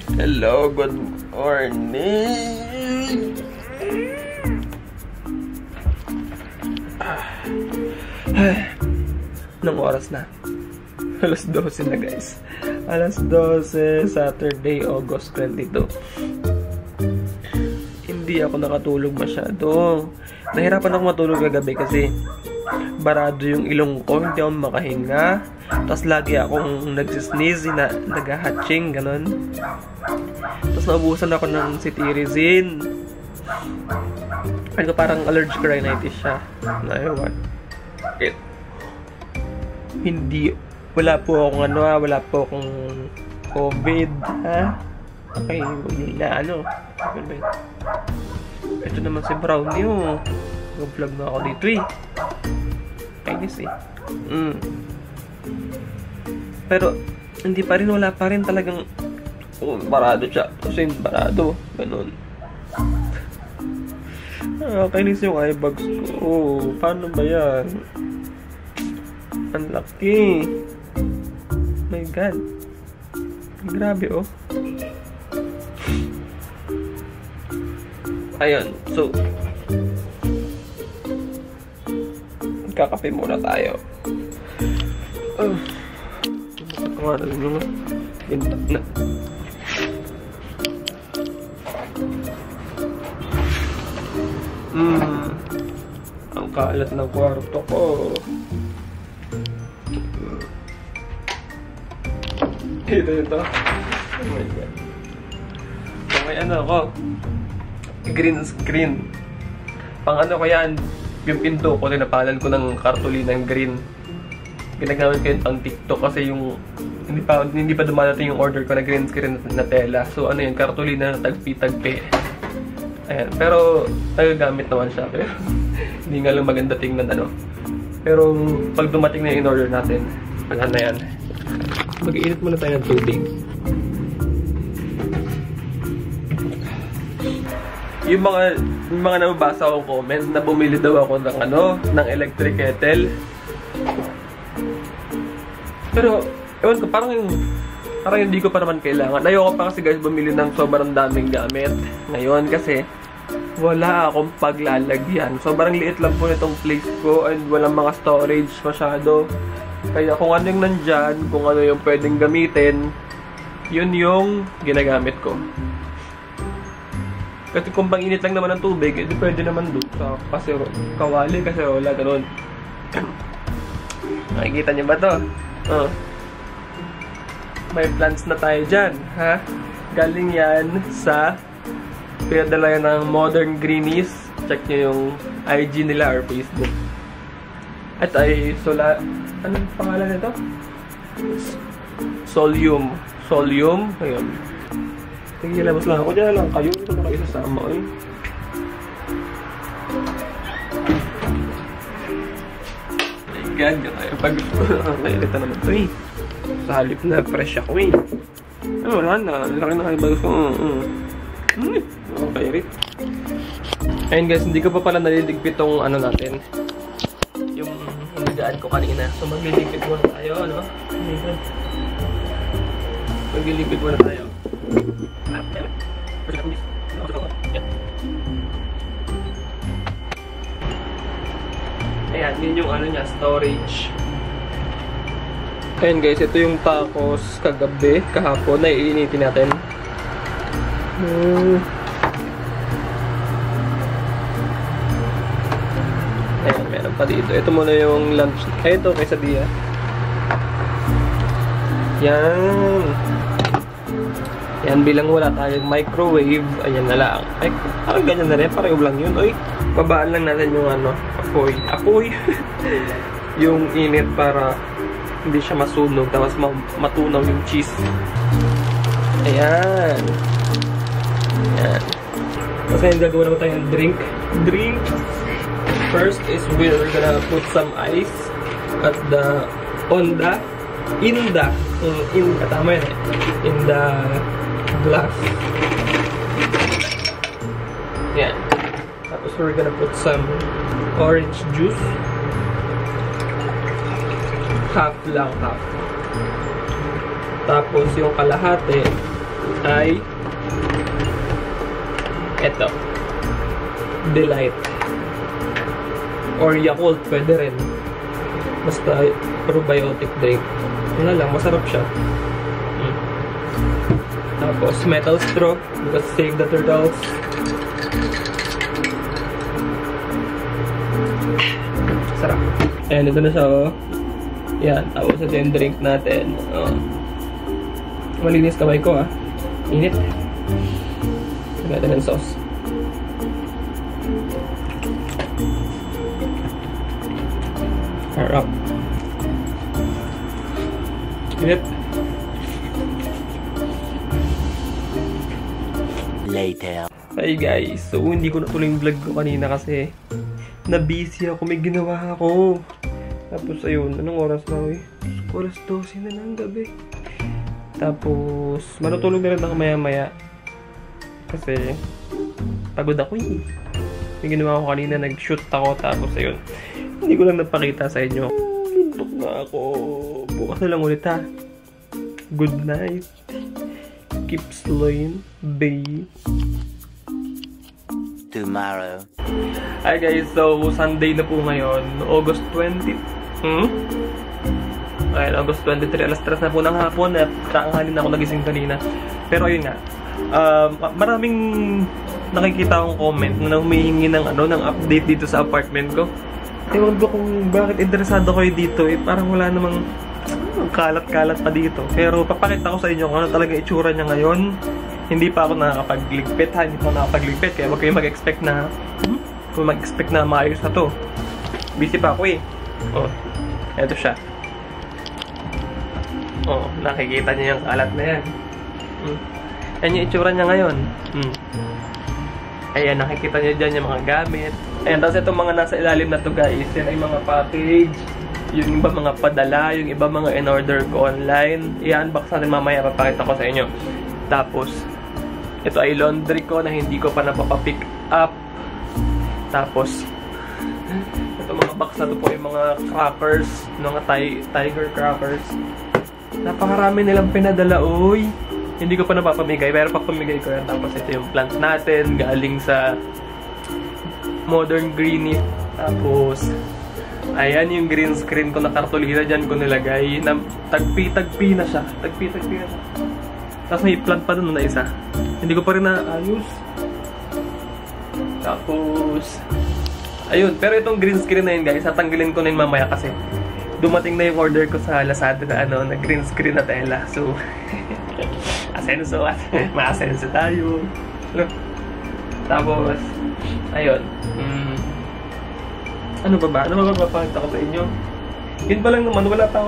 Hello, good morning. Anong oras na? Alas 12 na guys. Alas 12, Saturday, August 22. Hindi ako nakatulog masyado. Nahirapan ako matulog kagabi kasi barado yung ilong ko, hindi ako makahinga. Tapos lagi akong nagsisneeze, nag-hatching, ganun. Tapos naubusan ako ng cetirizine. Ano, parang allergic rhinitis siya. Ewan. Hindi, wala po akong COVID, ha? Okay, wala, ito naman si Brownie, oh. Nag-vlog na ako dito, eh. Kainis, eh. Pero, hindi pa rin, wala pa rin talagang, barado siya. Kasi barado, ganun. Kainis yung eye bags ko. Paano ba yan? Ang laki. My God. Grabe, oh. Ayun. So, kakape muna tayo. Kumara rin yung bintak na. Ang kalat ng kwarto ko. Ito. Oh my God. So, may ano ako. Green screen. Pang ano ko yan. Yung pinto ko, tinapalan ko ng kartulinang green. Ginagamit ko yun pang TikTok kasi yung hindi pa dumadating yung order ko na green screen na tela. So ano yun, kartulina na tagpi-tagpi. Ayan. Pero nagagamit naman siya. Pero hindi nga lang maganda tingnan ano. Pero pag dumating na yung order natin, wala na yan. Mag-iinit muna tayo ng tubig. Yung mga nababasa akong comment na bumili daw ako ng electric kettle. Pero ewan ko, parang hindi ko pa naman kailangan. Ayoko pa kasi guys bumili ng sobrang daming gamit ngayon kasi wala akong paglalagyan. Sobrang liit lang po nitong place ko and walang mga storage masyado. Kaya kung ano yung nandyan, kung ano yung pwedeng gamitin, yun yung ginagamit ko. Kasi kung pang init lang naman ng tubig, edi pwede naman doon sa kawali, kaserola, ganun. Nakikita niyo ba to? May plants na tayo dyan, ha? Galing yan sa pinadala yan ng Modern Greenies. Check niyo yung IG nila or Facebook. At ay anong pangalan nito? Solium. Ayun. Sige, labas lang ako. Diyan lang kayo. Ito na kayo sasama, eh. My God, pag nailita naman ito, eh. Sa halip na fresh ako, eh. Wala na. Laki na kayo bago ko. Okay, rin. Ayun guys, hindi ko pa pala naliligpit tong ano natin. Yung hinigaan ko kanina. So magliligpit muna tayo, ano? Magliligpit muna tayo. Ayan, yun yung ano niya, storage. Ayan guys, ito yung tacos kagabi, kahapon, na iinitin natin. Ayan, meron pa dito. Ito muna yung lunch. Ay, ito, quesadilla. Yan, bilang wala tayong microwave, ayan na lang. Ay, parang ganyan na rin, parang lang yun. Ay, babaan lang natin yung ano, apoy. Yung init para hindi siya masunog, tapos matunaw yung cheese. Ayan. Tapos ngayon gagawa naman tayong drink. First is we're gonna put some ice at the tama yun eh. In the glass. Yan. Tapos we're gonna put some orange juice. Half. Tapos yung kalahati, ay eto. Delight. Or Yakult, pwede rin. Basta probiotic drink. Wala lang, masarap siya. Tapos metal straw, because save the turtles. Sarap. Ayan, ito na siya, oh. Yan, tapos ito yung drink natin. Oh. Malinis kamay ko, ah. Init. Lagyan ng sauce. Harap. Init. Later. Hi guys, so hindi ko natuloy yung vlog ko kanina kasi na-busy ako, may ginawa ako. Tapos ayun, anong oras na eh? Oras 12 na ng gabi. Tapos matutulog na rin ako maya-maya kasi pagod ako eh. May ginawa ko kanina, nag-shoot ako, tapos ayun, hindi ko lang napakita sa inyo. Luntok na ako. Bukas na lang ulit ha. Good night. Keep slowing, babe. Tomorrow. Hi guys, so Sunday na po ngayon, August 20. Ayun, August 23, alas 3 na po ng hapon at kaanganin na ako nagising kanina. Pero ayun nga, maraming nakikita akong comment na humihingi ng ng update dito sa apartment ko. Ewan ko kung bakit interesado kayo dito eh, parang wala namang kalat-kalat pa dito. Pero papakita ko sa inyo kung ano talaga itsura niya ngayon. Hindi pa ako nakakapagligpit ha, hindi pa ako nakakapagligpit, kaya wag kayo mag-expect na maayos na to. Busy pa ako eh. Oh, eto siya. Oh, nakikita niyo yung kalat na yan. Yan yung itsura niya ngayon. Ayan, nakikita niyo dyan yung mga gamit. Ayan, tapos itong mga nasa ilalim na to guys, yan ay mga package. Yung iba mga padala, yung iba mga in-order ko online. I-unbox natin mamaya, papakita ko sa inyo. Tapos, ito ay laundry ko na hindi ko pa napapapick up. Tapos, ito mga box na to po yung mga crackers, mga tiger crackers. Napakarami nilang pinadala, uy. Hindi ko pa napapamigay, pero papamigay ko yan. Tapos ito yung plant natin, galing sa Modern Greenie. Tapos, ayan yung green screen ko na kartolina, dyan ko nilagay. Tagpi-tagpi na siya. Tagpi-tagpi na siya. Tapos may plant pa doon na isa. Hindi ko pa rin naayos. Tapos, ayun. Pero itong green screen na yun guys, tatanggalin ko na yun mamaya kasi dumating na yung order ko sa Lazada na na green screen na tela. So, asenso at ma-asenso tayo. Tapos, ayun. Ano pa ba? Ano ba mapapakita ko sa inyo? Yun pa lang naman, wala pa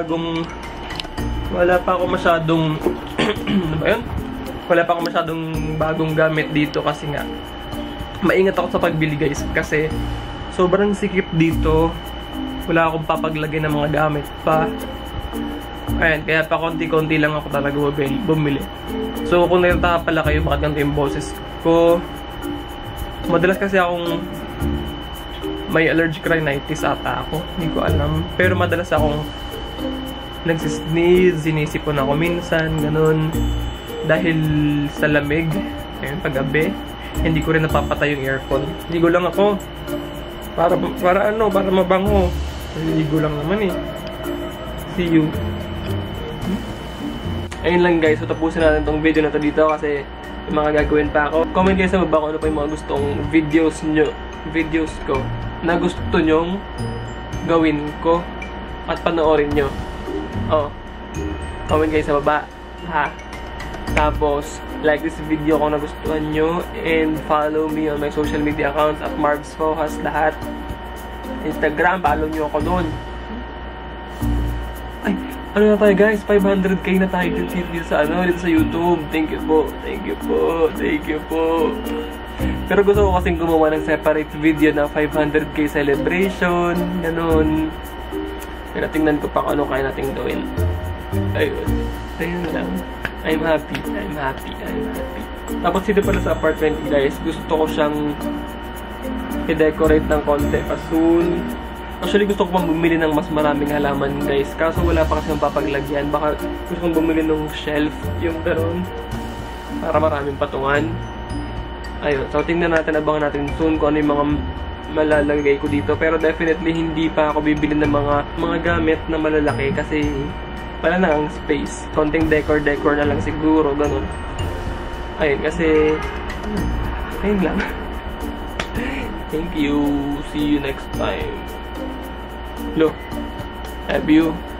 ako masyadong ano ba yun? Wala pa ako masyadong bagong gamit dito kasi nga maingat ako sa pagbili guys kasi sobrang sikip dito. Wala akong papaglagay ng mga gamit pa. Ayan, kaya pa konti-konti lang ako talaga bumili. So kung nagtataka pala kayo bakit ganito yung boses ko, madalas kasi akong may allergic rhinitis ata ako. Hindi ko alam. Pero madalas akong nagsisneeze, sinisipon ako minsan, ganun. Dahil sa lamig, ayun, paggabi, hindi ko rin napapatay yung aircon. Ligo lang ako. Para mabango. Ligo lang naman eh. See you. Ayun lang guys, so tapusin natin tong video na to dito kasi may mga gagawin pa ako. Comment guys sa baba kung ano pa yung mga gustong videos ko na gusto nyong gawin ko at panoorin nyo. Oh, comment guys sa baba ha. Tapos like this video kung nagustuhan nyo and follow me on my social media accounts at Marv's Fohas lahat. Instagram, follow nyo ako doon. Ay, ano na tayo guys, 500k na tayo dito sa dito sa YouTube. Thank you po. Pero gusto ko kasing gumawa ng separate video na 500k celebration, ganun. Pero tingnan ko pa kung ano kaya nating gawin. Ayun lang. I'm happy. Tapos dito pala sa apartment guys, gusto ko siyang i-decorate ng konti pa soon. Actually gusto ko pang bumili ng mas maraming halaman guys, kaso wala pa kasi yung papaglagyan. Baka gusto kong bumili ng shelf, yung gano'n. para maraming patungan. Ayun, so tingnan natin, abangan natin soon kung ano yung mga malalagay ko dito. Pero definitely hindi pa ako bibili ng mga gamit na malalaki kasi wala na ang space. Konting decor na lang siguro, ganun. Ayun, kasi ayun lang. Thank you. See you next time. Lo, love you.